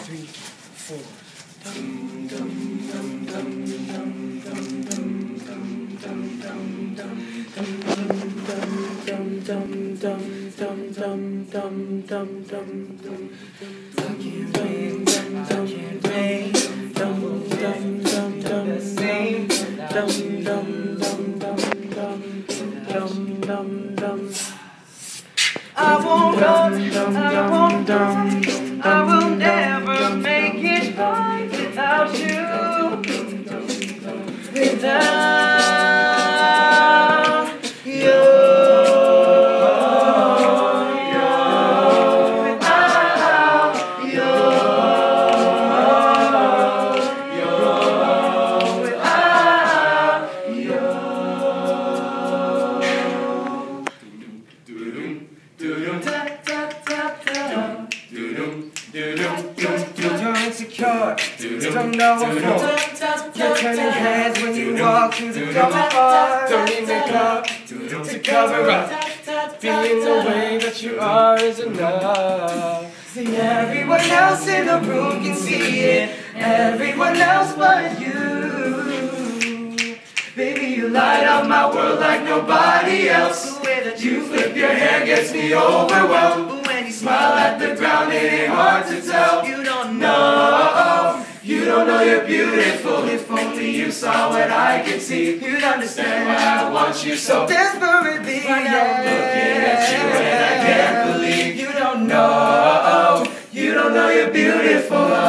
3, 4. I won't run, I will never make it right without you, without you, You're insecure, don't know what for. You're turning heads when you walk through the door. Don't need makeup to cover up. Being the way that you are is enough. See, everyone else in the room can see it, everyone else but you. Baby, you light up my world like nobody else. The way that you flip your hair gets me overwhelmed. But when you smile at the ground, it ain't hard to tell. You don't know you're beautiful. If only you saw what I can see, you'd understand why I want you so desperately. Right now I'm looking at you and I can't believe you don't know you're beautiful.